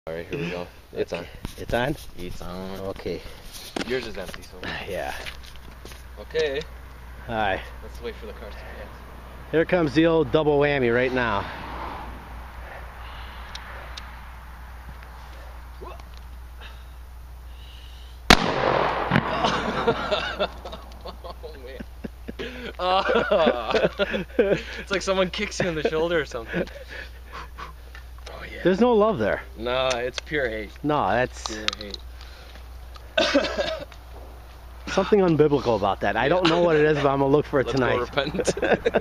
Alright, here we go. It's on. It's on? It's on. Okay. Yours is empty, so. Yeah. Okay. Alright. Let's wait for the cars to pass. Here comes the old double whammy right now. Oh, man. It's like someone kicks you in the shoulder or something. Oh, yeah. There's no love there. No, it's pure hate. No, that's Pure hate. something unbiblical about that. I don't know what it is, but I'm gonna look for it Let's go tonight. repent.